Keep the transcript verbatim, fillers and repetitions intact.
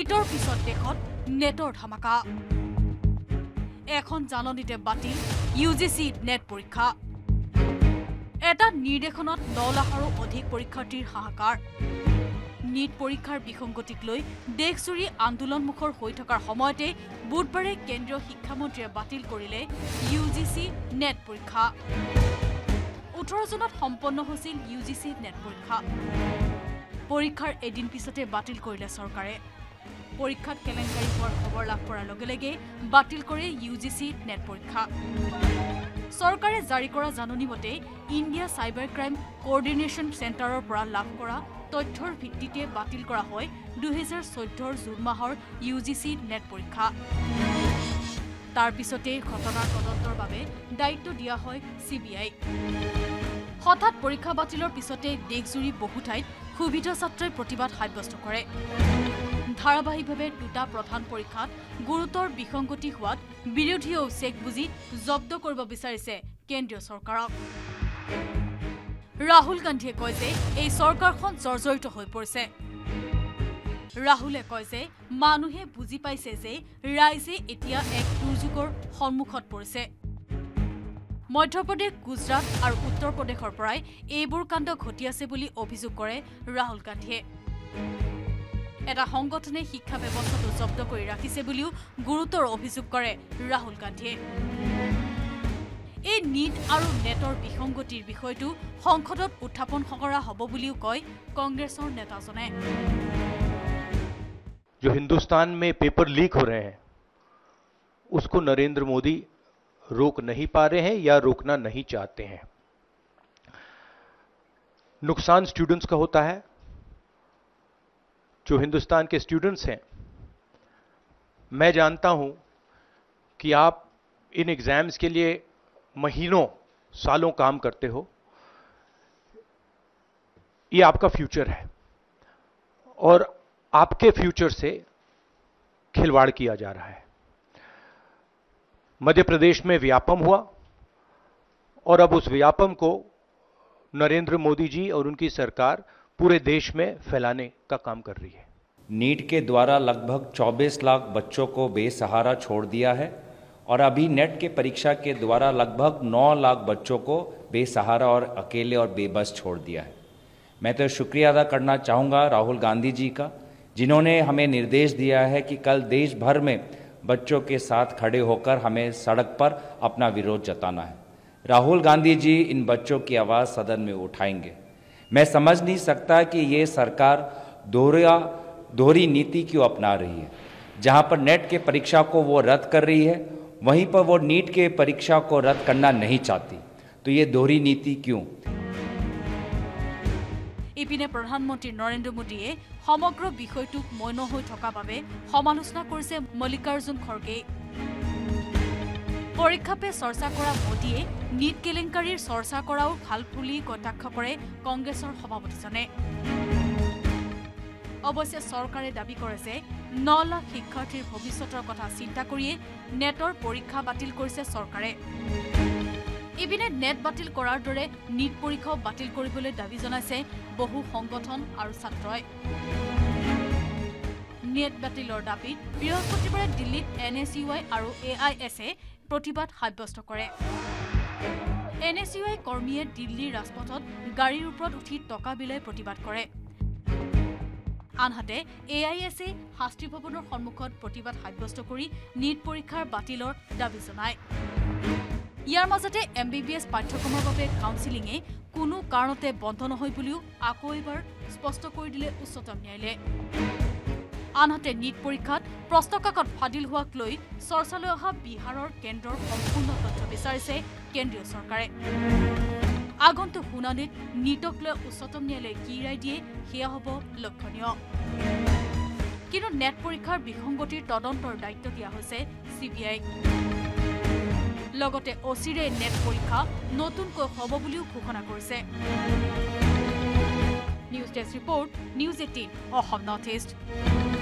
ইটৰ পিছত দেশত নেটৰ ধামাকা এখন জাননীতে বাতিল ইউ জি চি নেট পৰীক্ষা এটা নিৰ্দেশনত ন লাখৰো অধিক পৰীক্ষাৰ্থীৰ হাহাকাৰ নীট পৰীক্ষাৰ বিসংগতিক লৈ দেশজুৰি আন্দোলনমুখৰ হৈ থকাৰ সময়তে বুধবাৰে কেন্দ্ৰীয় শিক্ষামন্ত্ৰীয়ে বাতিল কৰিলে ইউ জি চি নেট পৰীক্ষা ওঠৰ জুনত সম্পন্ন হৈছিল ইউ জি চি নেট পৰীক্ষা পৰীক্ষাৰ এদিন পিছতে বাতিল কৰিলে চৰকাৰে পৰীক্ষাত কেলেংকাৰী হোৱাৰ খবৰ লাভ কৰাৰ লগে লগে বাতিল কৰে ইউ জি চি নেট পৰীক্ষা চৰকাৰে জাৰি কৰা জাননী মতে ইণ্ডিয়া চাইবাৰ ক্ৰাইম কোঅৰ্ডিনেশ্যন চেণ্টাৰৰ পৰা লাভ কৰা তথ্যৰ ভিত্তিতে বাতিল কৰা হয় দুই হাজাৰ চৈধ্যৰ জুন মাহৰ ইউ জি চি নেট পৰীক্ষা তাৰ পিছতে ঘটনাৰ তদন্তৰ বাবে দায়িত্ব দিয়া হয় চি বি আই হঠাৎ পৰীক্ষা বাতিলৰ পিছতে দেশজুৰি বহু ঠাইত সুবিধা ছাত্ৰই প্ৰতিবাদ সাব্যস্ত কৰে ধাৰাবাহিকভাৱে দুটা প্ৰধান পৰীক্ষাত গুৰুতৰ বিসংগতি হোৱাত বিৰোধীয়েও চেক বুজি জব্দ কৰিব বিচাৰিছে কেন্দ্ৰীয় চৰকাৰক ৰাহুল গান্ধীয়ে কয় যে এই চৰকাৰখন জৰ্জৰিত হৈ পৰিছে ৰাহুলে কয় যে মানুহে বুজি পাইছে যে ৰাইজে এতিয়া এক দুৰ্যোগৰ সন্মুখত পৰিছে মধ্যপ্ৰদেশ গুজৰাট আৰু উত্তৰ প্ৰদেশৰ পৰাই এইবোৰ কাণ্ড ঘটি আছে বুলি অভিযোগ কৰে ৰাহুল গান্ধীয়ে এটা সংগঠনে শিক্ষা ব্যৱস্থাটো জব্দ কৰি ৰাখিছে বুলিও গুৰুতৰ অভিযোগ কৰে ৰাহুল গান্ধীয়ে এই নীট আৰু নেটৰ বিসংগতিৰ বিষয়টো সংসদত উত্থাপন কৰা হ'ব বুলিও কয় কংগ্ৰেছৰ নেতাজনে जो हिंदुस्तान में पेपर लीक हो रहे हैं उसको नरेंद्र मोदी रोक नहीं पा रहे हैं या रोकना नहीं चाहते हैं नुकसान स्टूडेंट्स का होता है जो हिंदुस्तान के स्टूडेंट्स हैं मैं जानता हूं कि आप इन एग्जाम्स के लिए महीनों सालों काम करते हो ये आपका फ्यूचर है और आपके फ्यूचर से खिलवाड़ किया जा रहा है मध्य प्रदेश में व्यापम हुआ और अब उस व्यापम को नरेंद्र मोदी जी और उनकी सरकार पूरे देश में फैलाने का काम कर रही है नीट के द्वारा लगभग चौबीस लाख बच्चों को बेसहारा छोड़ दिया है और अभी नेट के परीक्षा के द्वारा लगभग नौ लाख बच्चों को बेसहारा और अकेले और बेबस छोड़ दिया है मैं तो शुक्रिया अदा करना चाहूँगा राहुल गांधी जी का जिन्होंने हमें निर्देश दिया है कि कल देश भर में बच्चों के साथ खड़े होकर हमें सड़क पर अपना विरोध जताना है राहुल गांधी जी इन बच्चों की आवाज़ सदन में उठाएंगे मैं समझ नहीं सकता कि ये सरकार दोहरा दोहरी नीति क्यों अपना रही है जहां पर नेट के परीक्षा को वो रद्द कर रही है वहीं पर वो नीट के परीक्षा को रद्द करना नहीं चाहती तो ये दोहरी नीति क्यों ইপিনে প্ৰধানমন্ত্ৰী নৰেন্দ্ৰ মোদীয়ে সমগ্ৰ বিষয়টোক মৌন হৈ থকা বাবে সমালোচনা কৰিছে মল্লিকাৰ্জুন খৰ্গে পৰীক্ষা পে চৰ্চা কৰা মোদীয়ে নীট কেলেংকাৰীৰ চৰ্চা কৰাও ভাল বুলি কটাক্ষ কৰে কংগ্ৰেছৰ সভাপতিজনে অৱশ্যে চৰকাৰে দাবী কৰে যে ন লাখ শিক্ষাৰ্থীৰ ভৱিষ্যতৰ কথা চিন্তা কৰিয়ে নেটৰ পৰীক্ষা বাতিল কৰিছে চৰকাৰে ইপিনে নেট বাতিল কৰাৰ দৰে নীট পৰীক্ষাও বাতিল কৰিবলৈ দাবী জনাইছে বহু সংগঠন আৰু ছাত্ৰই নেট বাতিলৰ দাবীত বৃহস্পতিবাৰে দিল্লীত এন এছ ইউ আই আৰু এ আই এছ এ প্ৰতিবাদ সাব্যস্ত কৰে এন এছ ইউ আই কৰ্মীয়ে দিল্লীৰ ৰাজপথত গাড়ীৰ ওপৰত উঠি টকা বিলাই প্ৰতিবাদ কৰে আনহাতে এ আই এছ এ শাস্ত্ৰী ভৱনৰ সন্মুখত প্ৰতিবাদ সাব্যস্ত কৰি নীট পৰীক্ষাৰ বাতিলৰ দাবী জনায় ইয়াৰ মাজতে এম বি বি এছ পাঠ্যক্ৰমৰ বাবে কাউন্সিলিঙে কোনো কাৰণতে বন্ধ নহয় বুলিও আকৌ এবাৰ স্পষ্ট কৰি দিলে উচ্চতম ন্যায়ালয়ে আনহাতে নীট পৰীক্ষাত প্ৰশ্নকাকত ফাদিল হোৱাক লৈ চৰ্চালৈ অহা বিহাৰৰ কেন্দ্ৰৰ সম্পূৰ্ণ তথ্য বিচাৰিছে কেন্দ্ৰীয় চৰকাৰে আগন্তুক শুনানিত নীটক লৈ উচ্চতম ন্যায়ালয়ে কি ৰায় দিয়ে সেয়া হ'ব লক্ষণীয় কিন্তু নেট পৰীক্ষাৰ বিসংগতিৰ তদন্তৰ দায়িত্ব দিয়া হৈছে চি বি আইক লগতে অচিৰে নেট পৰীক্ষা নতুনকৈ হ'ব বুলিও ঘোষণা কৰিছে news desk report news eighteen Assam north east